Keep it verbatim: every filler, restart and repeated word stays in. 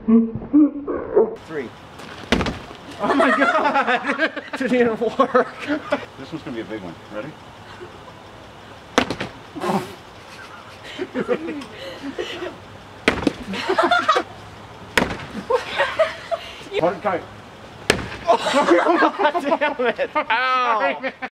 Three. Oh my god! Didn't even work. This one's gonna be a big one. Ready? Hold it tight. Oh, damn it! Ow!